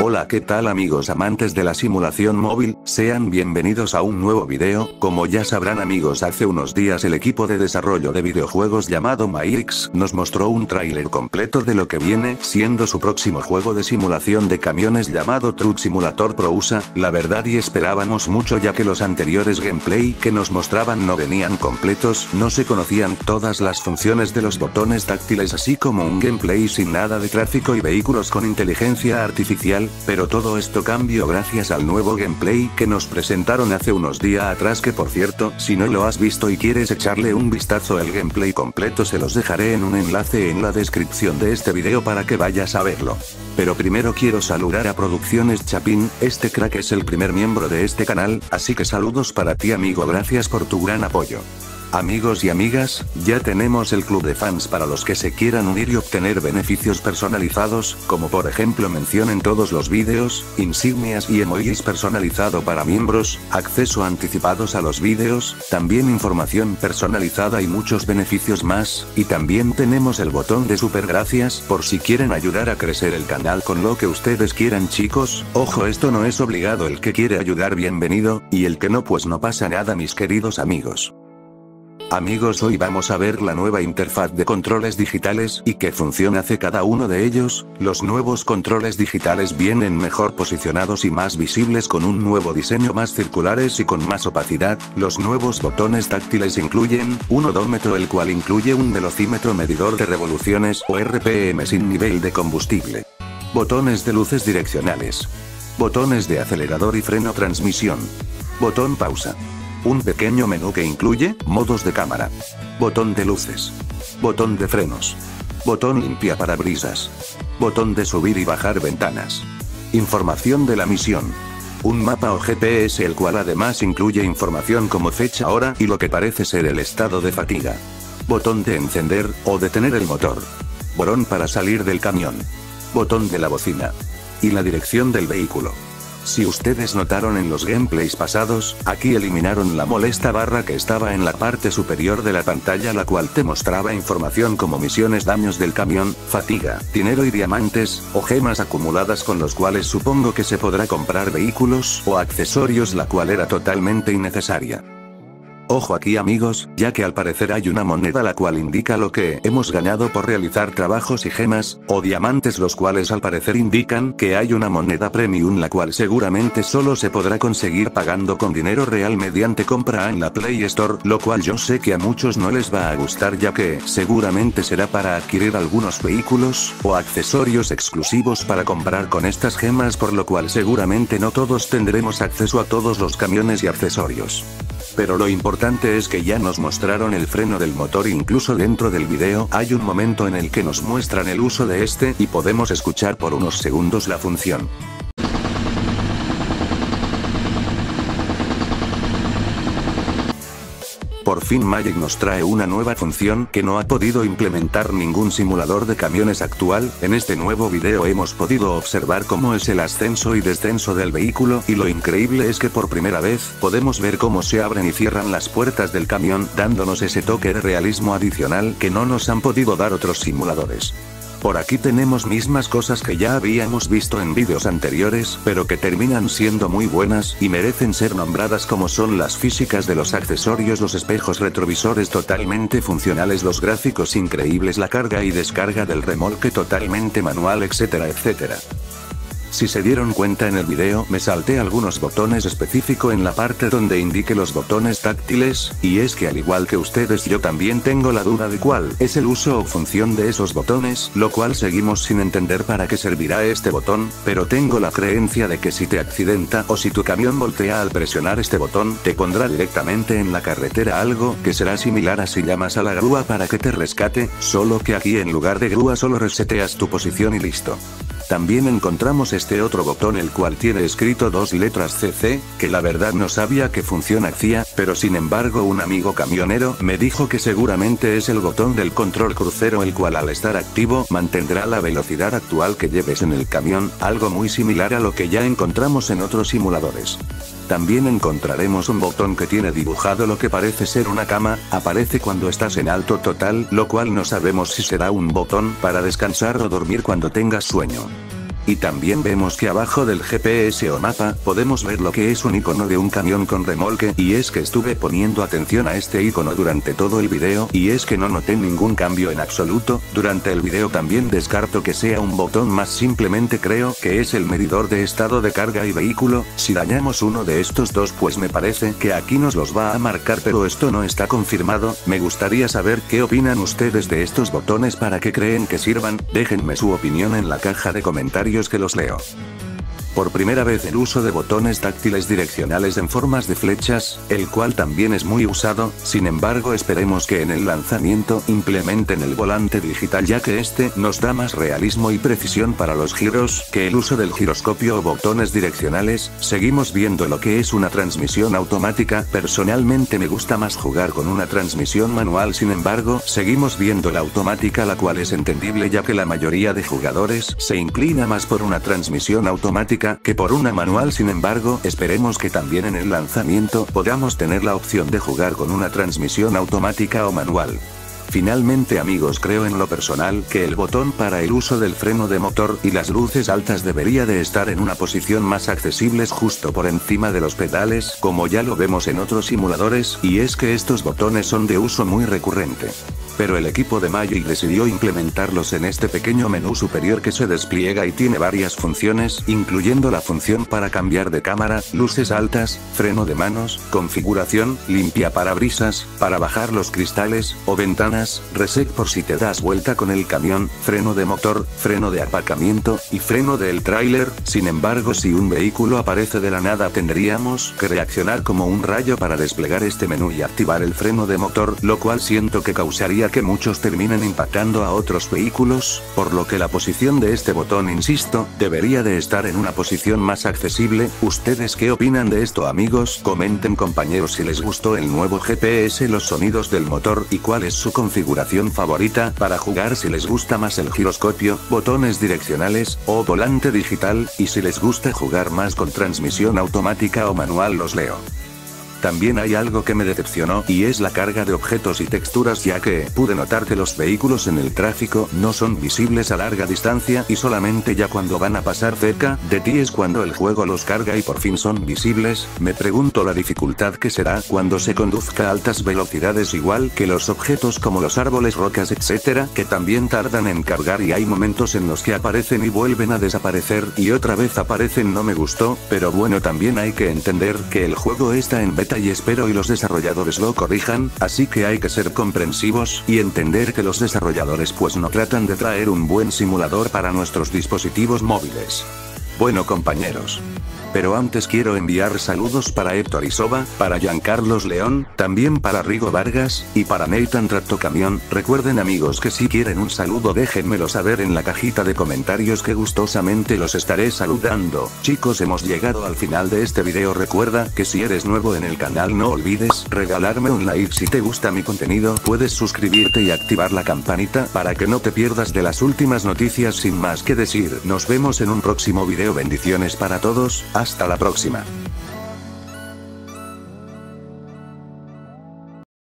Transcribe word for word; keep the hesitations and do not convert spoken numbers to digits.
Hola, ¿qué tal amigos amantes de la simulación móvil? Sean bienvenidos a un nuevo video. Como ya sabrán amigos, hace unos días el equipo de desarrollo de videojuegos llamado Myrix nos mostró un tráiler completo de lo que viene siendo su próximo juego de simulación de camiones llamado Truck Simulator Pro U S A. La verdad y esperábamos mucho, ya que los anteriores gameplay que nos mostraban no venían completos, no se conocían todas las funciones de los botones táctiles, así como un gameplay sin nada de tráfico y vehículos con inteligencia artificial. Pero todo esto cambió gracias al nuevo gameplay que nos presentaron hace unos días atrás, que por cierto, si no lo has visto y quieres echarle un vistazo al gameplay completo, se los dejaré en un enlace en la descripción de este video para que vayas a verlo. Pero primero quiero saludar a Producciones Chapín. Este crack es el primer miembro de este canal, así que saludos para ti amigo, gracias por tu gran apoyo. Amigos y amigas, ya tenemos el club de fans para los que se quieran unir y obtener beneficios personalizados, como por ejemplo mención en todos los vídeos, insignias y emojis personalizado para miembros, acceso anticipados a los vídeos, también información personalizada y muchos beneficios más, y también tenemos el botón de super gracias por si quieren ayudar a crecer el canal con lo que ustedes quieran chicos. Ojo, esto no es obligado, el que quiere ayudar bienvenido, y el que no pues no pasa nada mis queridos amigos. Amigos, hoy vamos a ver la nueva interfaz de controles digitales y qué función hace cada uno de ellos. Los nuevos controles digitales vienen mejor posicionados y más visibles, con un nuevo diseño, más circulares y con más opacidad. Los nuevos botones táctiles incluyen un odómetro, el cual incluye un velocímetro, medidor de revoluciones o R P M sin nivel de combustible. Botones de luces direccionales. Botones de acelerador y freno, transmisión. Botón pausa. Un pequeño menú que incluye modos de cámara, botón de luces, botón de frenos, botón limpia parabrisas, botón de subir y bajar ventanas, información de la misión, un mapa o G P S, el cual además incluye información como fecha, hora y lo que parece ser el estado de fatiga, botón de encender o detener el motor, botón para salir del camión, botón de la bocina y la dirección del vehículo. Si ustedes notaron en los gameplays pasados, aquí eliminaron la molesta barra que estaba en la parte superior de la pantalla, la cual te mostraba información como misiones, daños del camión, fatiga, dinero y diamantes, o gemas acumuladas, con los cuales supongo que se podrá comprar vehículos o accesorios, la cual era totalmente innecesaria. Ojo aquí amigos, ya que al parecer hay una moneda la cual indica lo que hemos ganado por realizar trabajos, y gemas, o diamantes, los cuales al parecer indican que hay una moneda premium, la cual seguramente solo se podrá conseguir pagando con dinero real mediante compra en la Play Store, lo cual yo sé que a muchos no les va a gustar, ya que seguramente será para adquirir algunos vehículos o accesorios exclusivos para comprar con estas gemas, por lo cual seguramente no todos tendremos acceso a todos los camiones y accesorios. Pero lo importante es que ya nos mostraron el freno del motor, incluso dentro del video hay un momento en el que nos muestran el uso de este y podemos escuchar por unos segundos la función. Por fin Magic nos trae una nueva función que no ha podido implementar ningún simulador de camiones actual. En este nuevo video hemos podido observar cómo es el ascenso y descenso del vehículo, y lo increíble es que por primera vez podemos ver cómo se abren y cierran las puertas del camión, dándonos ese toque de realismo adicional que no nos han podido dar otros simuladores. Por aquí tenemos mismas cosas que ya habíamos visto en vídeos anteriores, pero que terminan siendo muy buenas y merecen ser nombradas, como son las físicas de los accesorios, los espejos retrovisores totalmente funcionales, los gráficos increíbles, la carga y descarga del remolque totalmente manual, etcétera, etcétera. Si se dieron cuenta en el video, me salté algunos botones específicos en la parte donde indique los botones táctiles, y es que al igual que ustedes, yo también tengo la duda de cuál es el uso o función de esos botones, lo cual seguimos sin entender para qué servirá este botón, pero tengo la creencia de que si te accidenta o si tu camión voltea al presionar este botón, te pondrá directamente en la carretera, algo que será similar a si llamas a la grúa para que te rescate, solo que aquí en lugar de grúa solo reseteas tu posición y listo. También encontramos este otro botón, el cual tiene escrito dos letras C C, que la verdad no sabía qué función hacía, pero sin embargo un amigo camionero me dijo que seguramente es el botón del control crucero, el cual al estar activo mantendrá la velocidad actual que lleves en el camión, algo muy similar a lo que ya encontramos en otros simuladores. También encontraremos un botón que tiene dibujado lo que parece ser una cama, aparece cuando estás en alto total, lo cual no sabemos si será un botón para descansar o dormir cuando tengas sueño. Y también vemos que abajo del G P S o mapa, podemos ver lo que es un icono de un camión con remolque, y es que estuve poniendo atención a este icono durante todo el video, y es que no noté ningún cambio en absoluto. Durante el video también descarto que sea un botón más, simplemente creo que es el medidor de estado de carga y vehículo. Si dañamos uno de estos dos, pues me parece que aquí nos los va a marcar, pero esto no está confirmado. Me gustaría saber qué opinan ustedes de estos botones, para qué creen que sirvan. Déjenme su opinión en la caja de comentarios que los leo. Por primera vez el uso de botones táctiles direccionales en formas de flechas, el cual también es muy usado. Sin embargo, esperemos que en el lanzamiento implementen el volante digital, ya que este nos da más realismo y precisión para los giros que el uso del giroscopio o botones direccionales. Seguimos viendo lo que es una transmisión automática. Personalmente me gusta más jugar con una transmisión manual, sin embargo, seguimos viendo la automática, la cual es entendible ya que la mayoría de jugadores se inclina más por una transmisión automática que por una manual. Sin embargo, esperemos que también en el lanzamiento podamos tener la opción de jugar con una transmisión automática o manual. Finalmente amigos, creo en lo personal que el botón para el uso del freno de motor y las luces altas debería de estar en una posición más accesibles, justo por encima de los pedales, como ya lo vemos en otros simuladores, y es que estos botones son de uso muy recurrente. Pero el equipo de Magic decidió implementarlos en este pequeño menú superior que se despliega y tiene varias funciones, incluyendo la función para cambiar de cámara, luces altas, freno de manos, configuración, limpia parabrisas, para bajar los cristales o ventanas, reset por si te das vuelta con el camión, freno de motor, freno de aparcamiento, y freno del tráiler. Sin embargo, si un vehículo aparece de la nada, tendríamos que reaccionar como un rayo para desplegar este menú y activar el freno de motor, lo cual siento que causaría que muchos terminen impactando a otros vehículos, por lo que la posición de este botón, insisto, debería de estar en una posición más accesible. ¿Ustedes qué opinan de esto amigos? Comenten compañeros si les gustó el nuevo G P S, los sonidos del motor y cuál es su configuración favorita para jugar, si les gusta más el giroscopio, botones direccionales o volante digital, y si les gusta jugar más con transmisión automática o manual. Los leo. También hay algo que me decepcionó, y es la carga de objetos y texturas, ya que pude notar que los vehículos en el tráfico no son visibles a larga distancia, y solamente ya cuando van a pasar cerca de ti es cuando el juego los carga y por fin son visibles. Me pregunto la dificultad que será cuando se conduzca a altas velocidades, igual que los objetos como los árboles, rocas, etcétera, que también tardan en cargar, y hay momentos en los que aparecen y vuelven a desaparecer y otra vez aparecen. No me gustó, pero bueno, también hay que entender que el juego está en beta y espero y los desarrolladores lo corrijan, así que hay que ser comprensivos y entender que los desarrolladores pues no tratan de traer un buen simulador para nuestros dispositivos móviles. Bueno compañeros. Pero antes quiero enviar saludos para Héctor Isoba, para Giancarlos León, también para Rigo Vargas, y para Nathan Tractocamión. Recuerden amigos que si quieren un saludo déjenmelo saber en la cajita de comentarios, que gustosamente los estaré saludando. Chicos, hemos llegado al final de este video. Recuerda que si eres nuevo en el canal no olvides regalarme un like. Si te gusta mi contenido puedes suscribirte y activar la campanita para que no te pierdas de las últimas noticias. Sin más que decir, nos vemos en un próximo video. Bendiciones para todos. Hasta la próxima.